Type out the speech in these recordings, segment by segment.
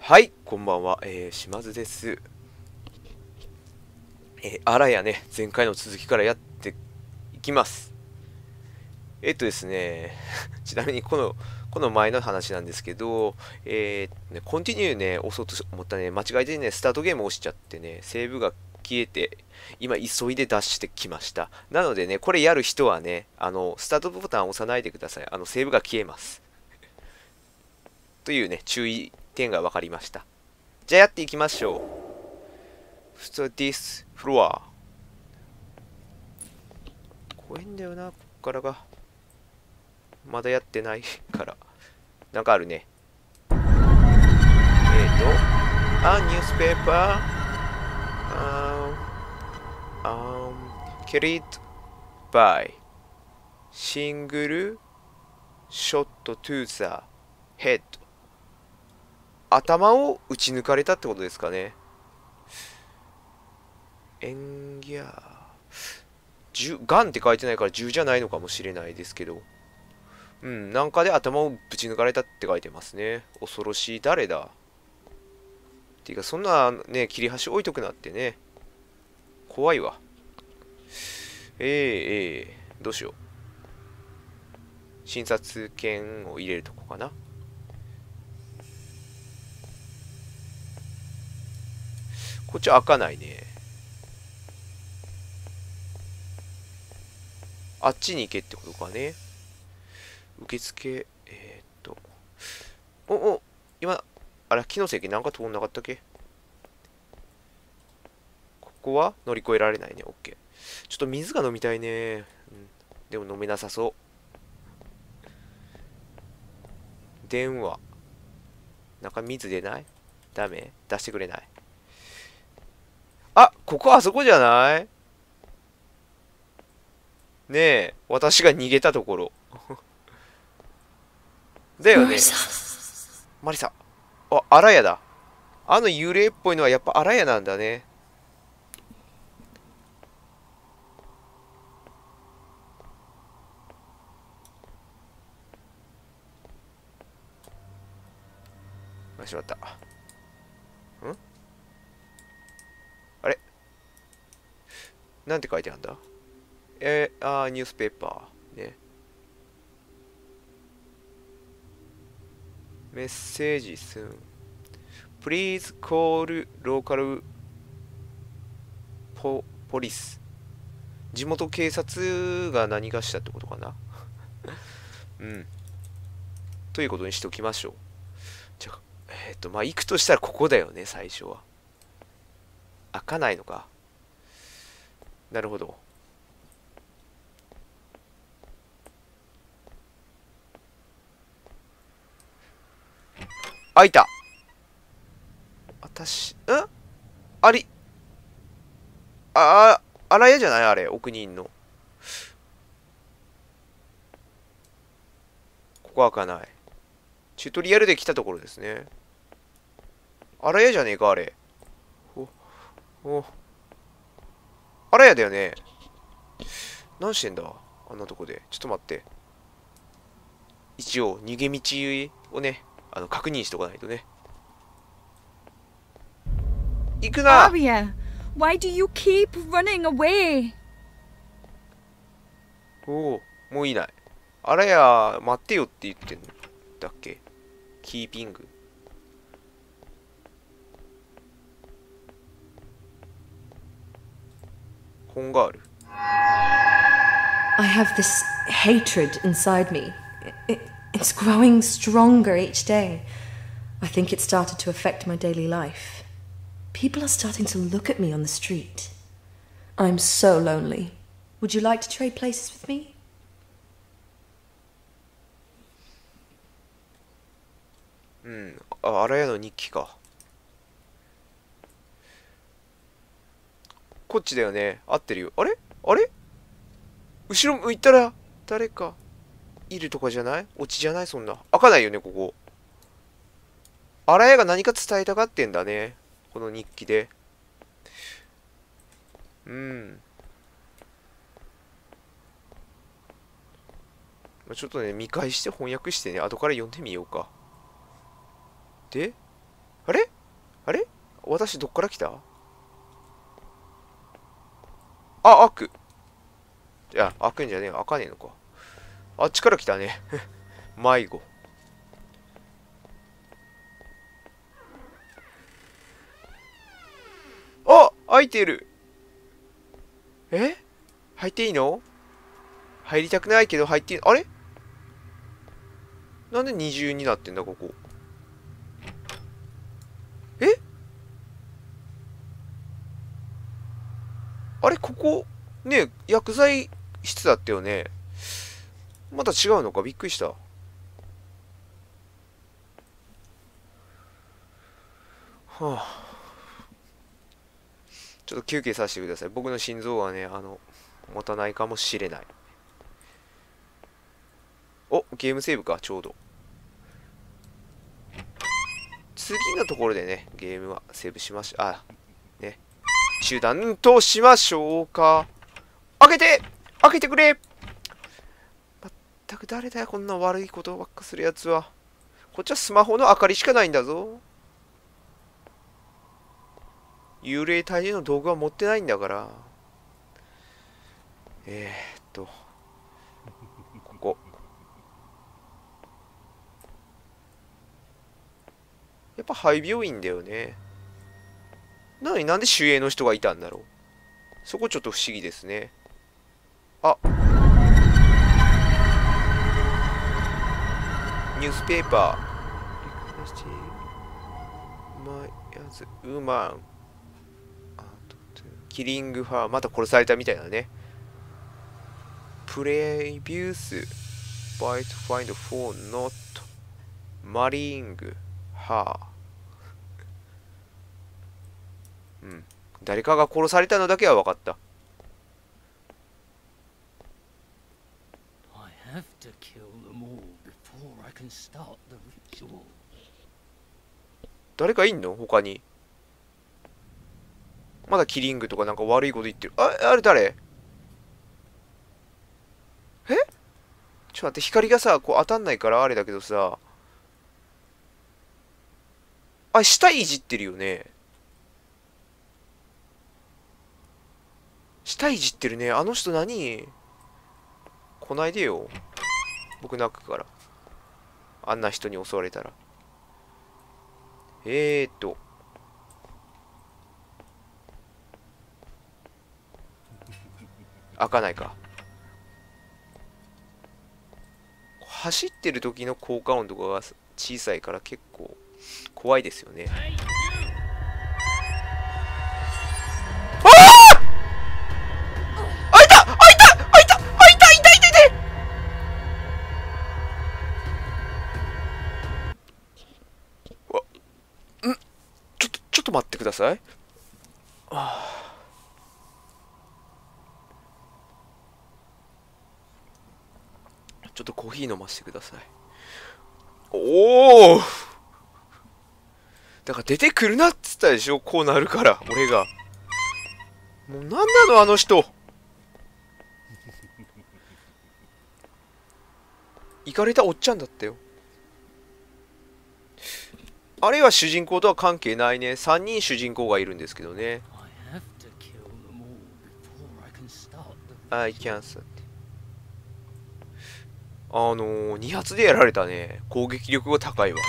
はい、こんばんは、島津です。あらやね、前回の続きからやっていきます。ですね、ちなみにこの前の話なんですけど、コンティニューね、押そうと思ったね、間違えてね、スタートゲーム押しちゃってね、セーブが消えて、今急いでダッシュしてきました。なのでね、これやる人はね、スタートボタンを押さないでください。セーブが消えます。というね、注意点が分かりました。じゃあやっていきましょう。So this floor。怖いんだよな、こっからが。まだやってないから。なんかあるね。A newspaper, um, carried by single shot to the head。頭を撃ち抜かれたってことですかね。エンギャー。銃、ガンって書いてないから銃じゃないのかもしれないですけど。うん、なんかで頭をぶち抜かれたって書いてますね。恐ろしい、誰だっていうか、そんなね、切り端置いとくなってね。怖いわ。どうしよう。診察券を入れるとこかな。こっち開かないね。あっちに行けってことかね。受付、今、あれ、木の席なんか通んなかったっけ？ここは乗り越えられないね。オッケー。ちょっと水が飲みたいね。うん、でも飲めなさそう。電話。なんか水出ない？ダメ？出してくれない。あ、ここあそこじゃない？ねえ、私が逃げたところ。だよね。マリサ。あ、アラヤだ。あの幽霊っぽいのはやっぱアラヤなんだね。あ、しまった。あれなんて書いてあるんだ？ニュースペーパー。ね。メッセージスン。Please call local police。地元警察が何がしたってことかな。うん。ということにしておきましょう。じゃあ、まあ、行くとしたらここだよね、最初は。開かないのか。なるほど。開いた。あり、あらやじゃないあれ、奥にいんの。ここ開かない。チュートリアルで来たところですね。あらやじゃねえか、あれ。お、お、あらやだよね。何してんだあんなとこで。ちょっと待って。一応、逃げ道をね、確認しとかないとね。行くな。 Arya, why do you keep running away? おお、もういない。あらや、待ってよって言ってんだっけ？キーピング。本がある。 I have this hatred inside me. It's growing stronger each day. I think it started to affect my daily life. People are starting to look at me on the street. I'm so lonely. Would you like to trade places with me? うん。あらやの日記か。こっちだよね。合ってるよ。あれ後ろ向いたら、誰か、いるとかじゃない？オチじゃない？そんな。開かないよね、ここ。あらやが何か伝えたがってんだね。この日記で。うん。ちょっとね、見返して翻訳してね、後から読んでみようか。で、 あれあれ私どっから来た？あ、開く。いや、開くんじゃねえ。開かねえのか。あっちから来たね。迷子。あ、開いてる。え？入っていいの？入りたくないけど入っていい。あれ？なんで二重になってんだ、ここ。え？あれ、ここ、ね、薬剤室だったよね。また違うのか、びっくりした。はあ。ちょっと休憩させてください。僕の心臓はね、持たないかもしれない。お、ゲームセーブか、ちょうど。次のところでね、ゲームはセーブしましょう。あ、ね。中断としましょうか。開けて！開けてくれ！まったく誰だよ、こんな悪いことばっかするやつは。こっちはスマホの明かりしかないんだぞ。幽霊退治の道具は持ってないんだから。ここ。やっぱ廃病院だよね。なのになんで守衛の人がいたんだろう。そこちょっと不思議ですね。あ、ニュースペーパー。ウーマン。キリングファー。また殺されたみたいだね。プレイビュース。バイトファインドフォーノット。マリング。はあ。うん。誰かが殺されたのだけは分かった。誰かいんの他に。まだキリングとかなんか悪いこと言ってる。あれ誰？ちょっと待って、光がさ、こう当たんないからあれだけどさ。舌いじってるよね。舌いじってるね。あの人何？来ないでよ。僕泣くから。あんな人に襲われたら。開かないか。走ってる時の効果音とかが小さいから結構怖いですよね。ちょっと待ってください。ちょっとコーヒー飲ませてください。おお。だから出てくるなっつったでしょ。こうなるから俺が。もうなんなのあの人。イかれたおっちゃんだったよ。あれは主人公とは関係ないね。3人主人公がいるんですけどね。I can't. 2発でやられたね。攻撃力が高いわ。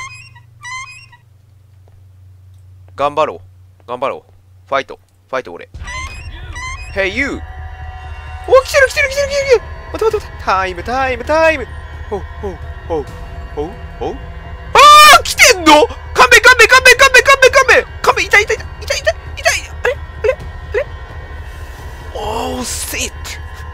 頑張ろう。頑張ろう。ファイト。ファイト俺。Hey you! お、来てる来てる来てる来てる。待って待って待って。タイムタイムタイム。ほうほうほうほうほう。あー来てんの？勘弁勘弁勘弁勘弁勘弁勘弁勘弁。痛い痛い痛い痛い痛い痛い。あれあれあれ。おーシット。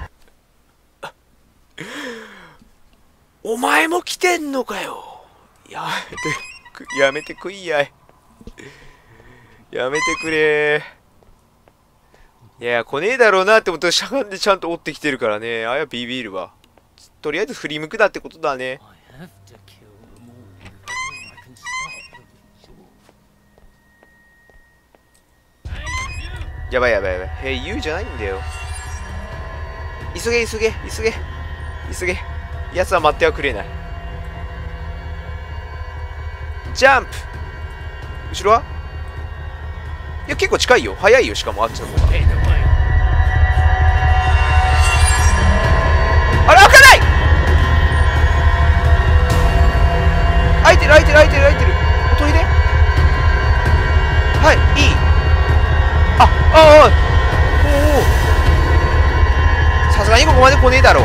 お前も来てんのかよ。やめてくいやい。やめてくれ。いや、来ねえだろうなって思ったらしゃがんでちゃんと追ってきてるからね。あやビビるわ。とりあえず振り向くなってことだね。やばいやばいやばい。Hey you じゃないんだよ。急げ急げ急げ急げ。奴は待ってはくれない。ジャンプ。 後ろはいや、結構近いよ。早いよ、しかもあっちの方が。あれ、開かない。開いてる開いてる開いてる開いてる。おとりで。はい、いい。あ、ああ、おお。さすがにここまで来ねえだろう。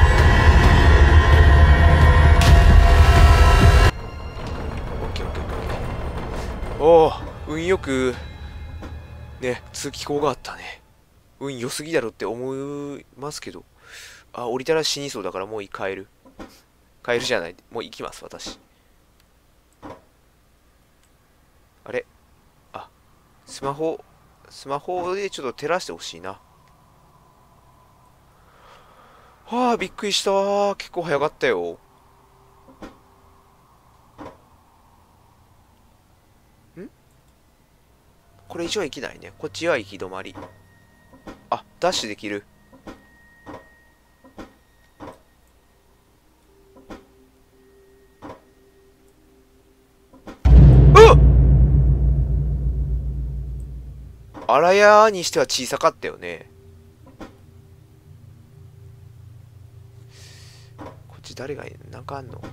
オッケーオッケーオッケー。おお、運よくね、通気口があったね。運良すぎだろって思いますけど。あ、降りたら死にそうだからもう帰る。帰るじゃない。もう行きます、私。あれ、あ、スマホでちょっと照らしてほしいな。はあ、びっくりした。結構早かったよ。これ以上は行けないね。こっちは行き止まり。あ、ダッシュできる。あらやにしては小さかったよね。こっち誰がいる？なんかあんの？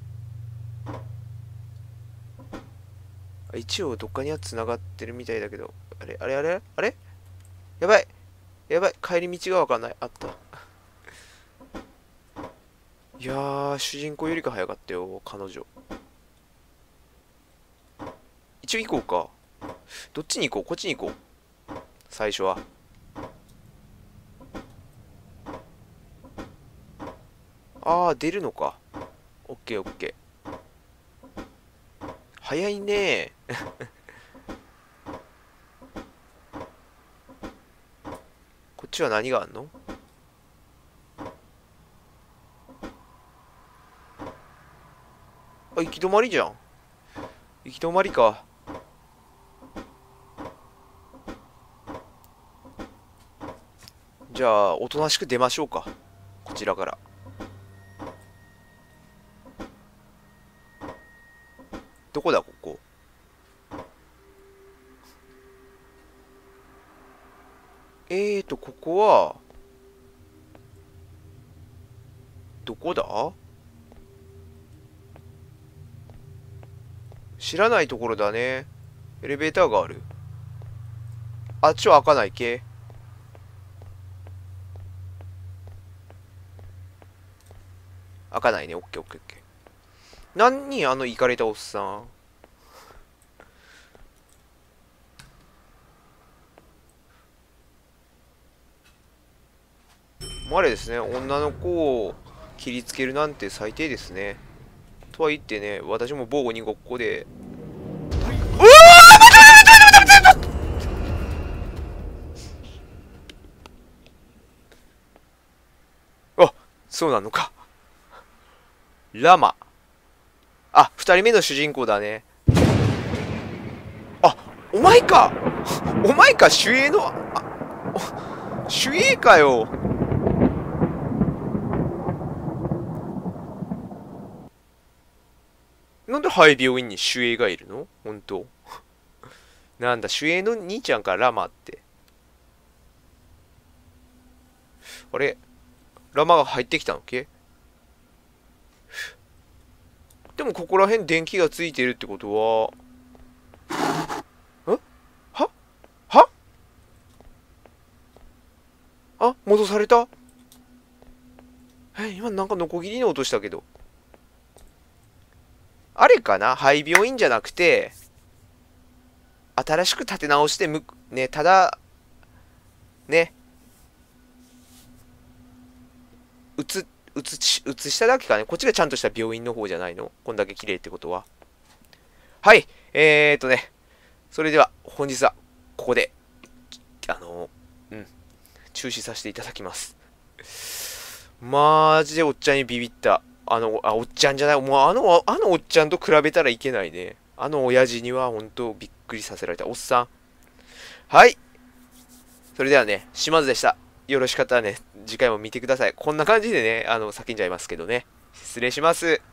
一応どっかには繋がってるみたいだけど。あれあれあれあれ？やばいやばい、帰り道がわかんない。あった。いやー、主人公よりか早かったよ、彼女。一応行こうか。どっちに行こう？こっちに行こう。最初は。あー、出るのか。オッケーオッケー。早いねー。こっちは何があんの？あ、行き止まりじゃん。行き止まりか。じゃあ、おとなしく出ましょうか。こちらから。どこだ、ここ。ここは、どこだ？知らないところだね。エレベーターがある。あっちは開かないけ。開かないね。オッケーオッケーオッケー。何あのイカれたおっさん。もうあれですね。女の子を切りつけるなんて最低ですね。とは言ってね、私も防護にごっこで。うわー！あ、そうなのか。ラマ。あ、二人目の主人公だね。あ、お前か。お前か、守衛の、守衛かよ。なんで廃病院に守衛がいるの？本当。なんだ、守衛の兄ちゃんか、ラマって。あれ？ラマが入ってきたのけ？でもここら辺電気がついてるってことは、はあ、戻された？今なんかノコギリの音したけど。あれかな？廃病院じゃなくて、新しく建て直してね、ただ、ね、移しただけかね。こっちがちゃんとした病院の方じゃないの？こんだけ綺麗ってことは。はい。それでは、本日は、ここで、中止させていただきます。マジでおっちゃんにビビった。おっちゃんじゃない。もうあのおっちゃんと比べたらいけないね。あの親父には本当びっくりさせられた。おっさん。はい。それではね、島津でした。よろしかったらね、次回も見てください。こんな感じでね、叫んじゃいますけどね。失礼します。